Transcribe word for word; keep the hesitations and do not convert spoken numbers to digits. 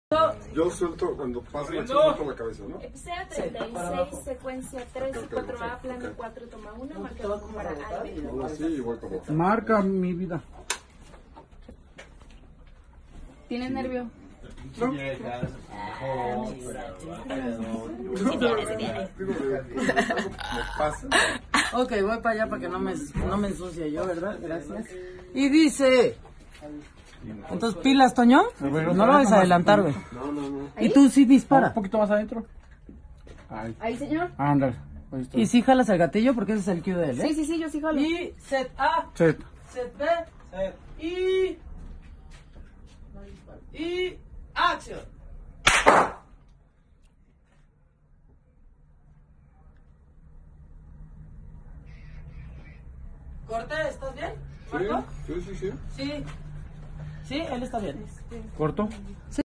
Yo suelto cuando pasa la chica, suelto la cabeza, ¿no? Episodio treinta y seis, secuencia tres y cuatro A, plano cuatro, toma uno, marcador para Alvin. Ahora sí y voy como. Marca mi vida. ¿Tienes nervio? No. Sí tienes, sí tienes. Pasa. Ok, voy para allá para que no me, no me ensucie yo, ¿verdad? Gracias. Y dice... Entonces, pilas, Toño. No lo vas a adelantar, güey. No, no, no. Y tú sí dispara. Un poquito más adentro. Ahí. Ahí, señor. Ándale. Ahí está. Y sí jalas el gatillo porque ese es el cue de él, ¿eh? Sí, sí, sí, yo sí jalo. Y set A, Set. set B, y... Y... ¡Acción! Corte, ¿estás bien? Sí, ¿Marco? sí, sí, sí. Sí. Sí, él está bien. Corto.